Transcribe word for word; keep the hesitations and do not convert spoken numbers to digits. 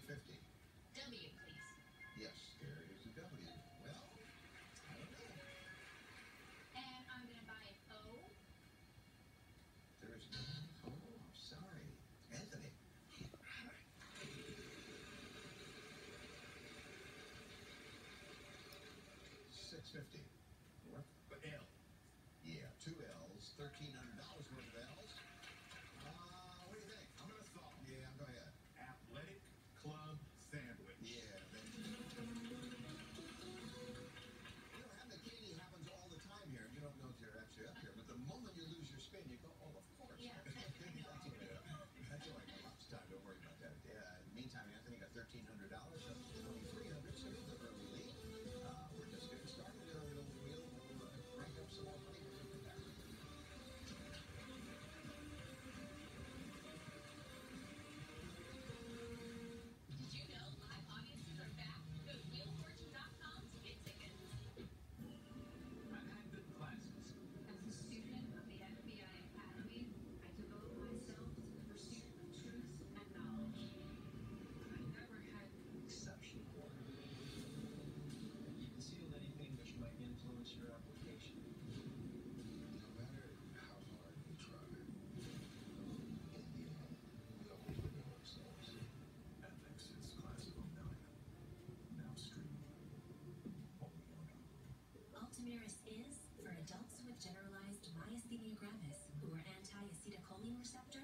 fifty. W, please. Yes, there is a W. Well, I don't know. And I'm going to buy an O. There is no. Oh, I'm sorry. Anthony. six fifty. What? But L. Yeah, two L's, thirteen hundred dollars worth of L's. Uh, what do you think? I'm gonna solve. Yeah, go ahead. Athletic Club Sandwich. Yeah, baby. You know, having a Katie happens all the time here. You don't know if you're actually up here, but the moment you lose your spin, you go, oh, of course. Yeah. That's all right. That's all right. Lots of time. Don't worry about that. Yeah. In the meantime, Anthony got thirteen hundred dollars, so twenty-three hundred dollars. So he's the early lead. Uh, we're just getting started. Uh, we'll, we'll uh, crank up some more money. We'll come back. Did you know live audiences are back? Go to wheel fortune dot com to get tickets. I've had good classes. As a student of the F B I Academy, I devote myself to the pursuit of truth and knowledge. I never had Exceptional work. You conceal anything which might influence your application. No matter how hard we try, in the end, we always reveal ourselves. Ethics is classical nine. Now streaming. Only on. Ultomiris is for adults with generalized myasthenia gravis who are anti-acetylcholine receptor